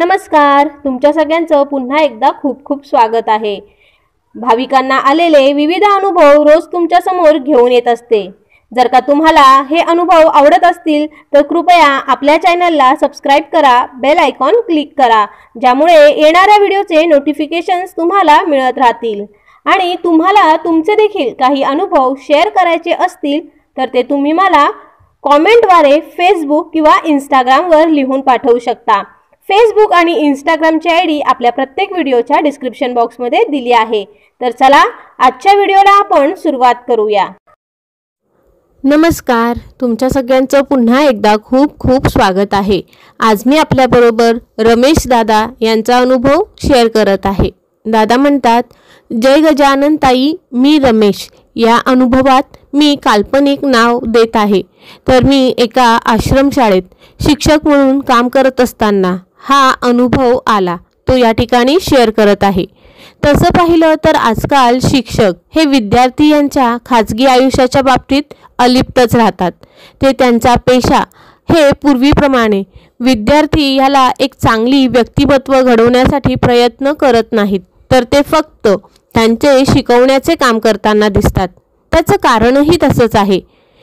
नमस्कार, तुमच्या सगळ्यांचं पुन्हा एकदा खूप खूप स्वागत आहे। भाविकांना आलेले विविध अनुभव रोज तुमच्या समोर घेऊन येत असते। जर का तुम्हाला हे अनुभव आवडत असतील तर कृपया आपल्या चॅनलला सबस्क्राइब करा, बेल आयकॉन क्लिक करा, ज्यामुळे येणाऱ्या व्हिडिओचे नोटिफिकेशन्स तुम्हाला मिळत राहतील। आणि तुम्हाला तुमचे देखील काही अनुभव शेअर करायचे असतील तर ते तुम्ही मला कमेंटद्वारे फेसबुक किंवा इंस्टाग्रामवर लिहून पाठवू शकता। फेसबुक आणि इंस्टाग्रामची आयडी आपल्या प्रत्येक व्हिडिओच्या डिस्क्रिप्शन बॉक्समध्ये दिली आहे। तर चला आजच्या व्हिडिओला आपण सुरुवात करूया। नमस्कार, तुमच्या सगळ्यांचं पुन्हा एकदा खूप खूप स्वागत आहे। आज मी आपल्याबरोबर रमेश दादा यांचा अनुभव शेअर करत आहे। दादा म्हणतात, जय गजानन ताई, मी रमेश। या अनुभवात मी काल्पनिक नाव देत आहे। तर मी एका आश्रमशाळेत शिक्षक म्हणून काम करत असताना हा अनुभव आला, तो या ठिकाणी शेअर करत आहे। तसं पाहिलं तर आजकाल शिक्षक हे विद्यार्थी यांच्या खाजगी आयुष्याच्या बाबतीत अलिप्तच राहतात। ते त्यांचा पेशा हे पूर्वीप्रमाणे विद्यार्थी याला एक चांगली व्यक्तिमत्व घडवण्यासाठी प्रयत्न करत नाहीत, तर ते फक्त त्यांचे शिकवण्याचे काम करताना दिसतात। त्याचं कारणही तसंच आहे।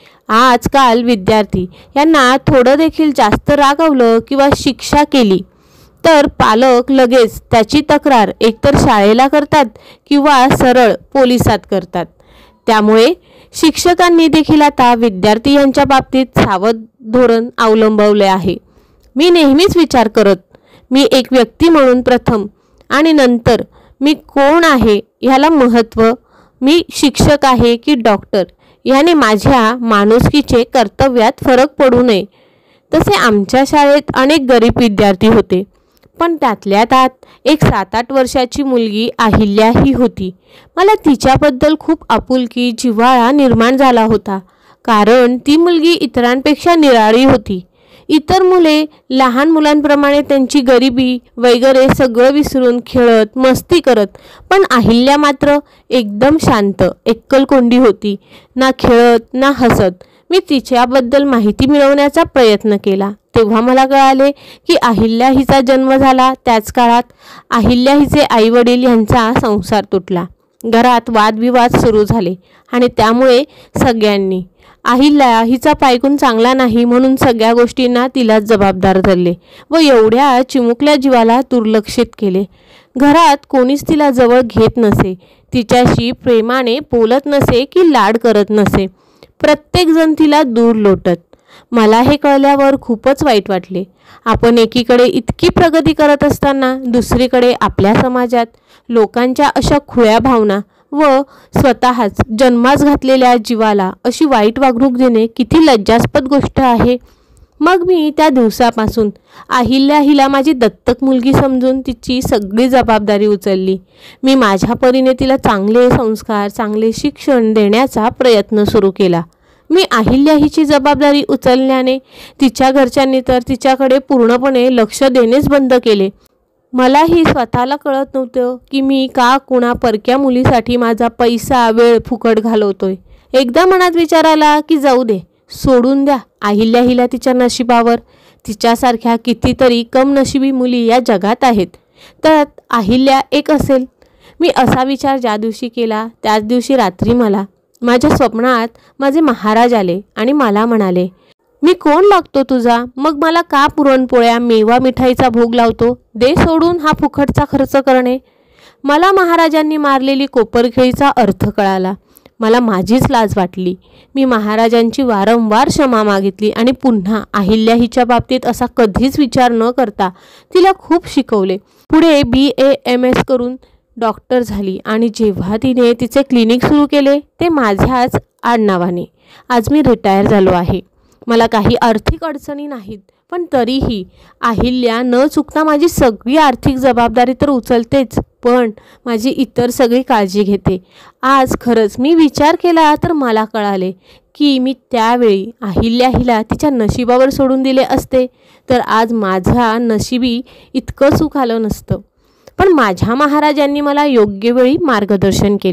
आजकाल विद्यार्थी यांना थोडं देखील जास्त रागवलं किंवा शिक्षा केली तर पालक लगेच त्याची तक्रार एकतर शाळेला करतात किंवा सरळ पोलिसात करतात। त्यामुळे शिक्षकांनी देखील आता विद्यार्थी यांच्या बाबतीत सावध धोरण अवलंबवले आहे। मी नेहमीच विचार करत, मी एक व्यक्ती म्हणून प्रथम आणि नंतर मी कोण आहे ह्याला महत्त्व, मी शिक्षक आहे की डॉक्टर याने माझ्या माणुसकीचे कर्तव्यात फरक पडू नये। तसे आमच्या शाळेत अनेक गरीब विद्यार्थी होते, पण त्यातल्या त्यात एक 7-8 वर्षाची मुलगी अहिल्या ही होती। मला तिच्याबद्दल खूप आपुलकी जिव्हाळा निर्माण झाला होता, कारण ती मुलगी इतरांपेक्षा निराळी होती। इतर मुले लहान मुलांप्रमाणे त्यांची गरिबी वगैरे सगळं विसरून खेळत मस्ती करत, पण अहिल्या मात्र एकदम शांत एकलकोंडी होती, ना खेळत ना हसत। मी तिच्याबद्दल माहिती मिळवण्याचा प्रयत्न केला, तेव्हा मला कळाले की अहिल्या हिचा जन्म झाला त्याच काळात अहिल्या हिचे आईवडील यांचा संसार तुटला। घरात वादविवाद सुरू झाले आणि त्यामुळे सगळ्यांनी अहिल्या हिचा पायगुण चांगला नाही म्हणून सगळ्या गोष्टींना तिलाच जबाबदार धरले व एवढ्या चिमुकल्या जीवाला दुर्लक्षित केले। घरात कोणीच तिला जवळ घेत नसे, तिच्याशी प्रेमाने बोलत नसे की लाड करत नसे, प्रत्येकजण तिला दूर लोटत। मला हे कळल्यावर खूपच वाईट वाटले। आपण एकीकडे इतकी प्रगती करत असताना दुसरीकडे आपल्या समाजात लोकांच्या अशा खुळ्या भावना व स्वतःच जन्मास घातलेल्या जीवाला अशी वाईट वागणूक देणे किती लज्जास्पद गोष्ट आहे। मग मी त्या दिवसापासून अहिल्या हिला माझी दत्तक मुलगी समजून तिची सगळी जबाबदारी उचलली। मी माझ्या परीने तिला चांगले संस्कार, चांगले शिक्षण देण्याचा प्रयत्न सुरू केला। मी अहिल्या हिची जबाबदारी उचलल्याने तिच्या घरच्यांनी तर तिच्याकडे पूर्णपणे लक्ष देणेच बंद केले। मलाही स्वतःला कळत नव्हतं की मी का कुणा परक्या मुलीसाठी माझा पैसा वेळ फुकट घालवतोय। एकदा मनात विचार आला की जाऊ दे, सोडून द्या अहिल्या हिला तिच्या नशिबावर। तिच्यासारख्या कितीतरी कम नशिबी मुली या जगात आहेत, तर अहिल्या एक असेल। मी असा विचार ज्या दिवशी केला त्याच दिवशी रात्री मला माझ्या स्वप्नात माझे महाराज आले आणि मला म्हणाले, मी कोण लागतो तुझा? मग मला का पुरणपोळ्या मेवा मिठाईचा भोग लावतो? दे सोडून हा फुकटचा खर्च करणे। मला महाराजांनी मारलेली कोपरखिळीचा अर्थ कळाला। मला माझीच लाज वाटली। मी महाराजांची वारंवार क्षमा मागितली आणि पुन्हा अहिल्या हिच्या बाबतीत असा कधीच विचार न करता तिला खूप शिकवले। पुढे BA MS करून डॉक्टर झाली आणि जेव्हा तिने तिचे क्लिनिक सुरू केले ते माझ्याच आडनावाने। आज मी रिटायर झालो आहे। मला काही आर्थिक अडचणी नाहीत, पण तरीही अहिल्या न चुकता माझी सगळी आर्थिक जबाबदारी तर उचलतेच, पण माझी इतर सगळी काळजी घेते। आज खरंच मी विचार केला तर मला कळाले की मी त्यावेळी अहिल्या हिला तिच्या नशिबावर सोडून दिले असते तर आज माझ्या नशिबी इतकं सुख आलं नसतं। पण माझ्या महाराजांनी मला योग्य वेळी मार्गदर्शन केले।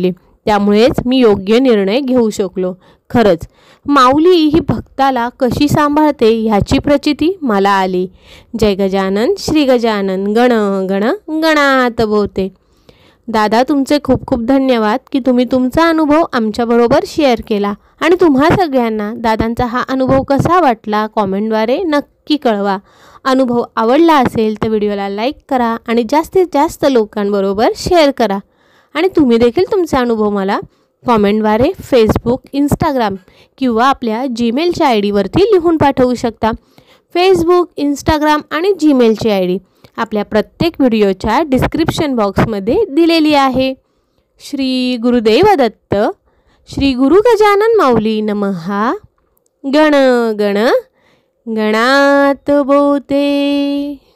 त्यामुळेच मी योग्य निर्णय घेऊ शकलो. खरंच माऊली ही भक्ताला कशी सांभाळते ह्याची प्रचिती मला आली. जय गजानन श्री गजानन गण गण गणात बोते. दादा तुमचे खूप खूप धन्यवाद की तुम्ही तुमचा अनुभव आमच्याबरोबर शेअर केला. आणि तुम्हा सगळ्यांना दादांचा हा अनुभव कसा वाटला कॉमेंटद्वारे नक्की कळवा. अनुभव आवडला असेल तर व्हिडिओला लाईक करा आणि जास्तीत जास्त लोकांबरोबर शेअर करा. आणि तुम्ही देखील तुमचा अनुभव मला कॉमेंटद्वारे फेसबुक, इंस्टाग्राम किंवा आपल्या जीमेलच्या आय डीवरती लिहून पाठवू शकता. फेसबुक, इंस्टाग्राम आणि जीमेलची आय डी आपल्या प्रत्येक व्हिडिओच्या डिस्क्रिप्शन बॉक्समध्ये दिलेली आहे. श्री गुरुदेव दत्त. श्री गुरु गजानन माऊली नमः. गण गण गणात बोते.